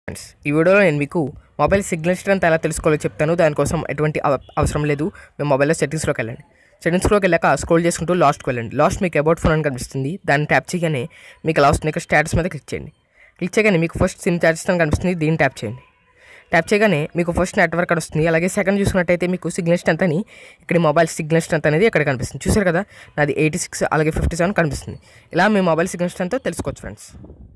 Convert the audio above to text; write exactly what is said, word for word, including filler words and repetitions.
Friends, ఈ వీడియోలో నేను మీకు మొబైల్ సిగ్నల్ స్ట్రెంత్ ఎలా తెలుసుకోవాలో చెప్తాను. దానికోసం ఎటువంటి అవ అవసరం లేదు. మీ మొబైల్లో సెట్టింగ్స్లోకి వెళ్ళండి. సెట్టింగ్స్లోకి వెళ్ళాక స్క్రోల్ చేసుకుంటూ లాస్ట్కి వెళ్ళండి. లాస్ట్ మీకు అబౌట్ ఫోన్ అని కనిపిస్తుంది. దాన్ని ట్యాప్ చేయగానే మీకు లాస్ట్ ఇక్కడ స్టేటస్ మీద క్లిక్ చేయండి. క్లిక్ చేయగానే మీకు ఫస్ట్ సిమ్ ఛార్జెస్ అని కనిపిస్తుంది. దీన్ని ట్యాప్ చేయండి. ట్యాప్ చేయగానే మీకు ఫస్ట్ నెట్వర్క్ అని వస్తుంది. అలాగే సెకండ్ చూసుకున్నట్టయితే మీకు సిగ్నల్ స్ట్రెంత్ అని ఇక్కడ మొబైల్ సిగ్నల్ స్ట్రెంత్ అనేది ఇక్కడ కనిపిస్తుంది. చూసారు కదా, నాది ఎయిటీ సిక్స్ అలాగే ఫిఫ్టీ సెవెన్ కనిపిస్తుంది. ఇలా మీ మొబైల్ సిగ్నల్ స్ట్రెంత్ తెలుసుకోవచ్చు ఫ్రెండ్స్.